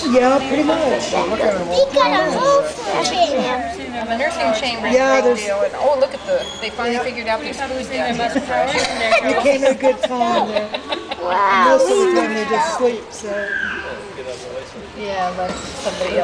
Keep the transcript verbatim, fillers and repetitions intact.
Yeah, pretty much. He got a whole flipping. The nursing chamber is Yeah, a great there's- deal. And, oh, look at the, they finally figured out these foods down here. You came at a good time there. Wow. Most of the time they just sleep, so. Yeah, but somebody else.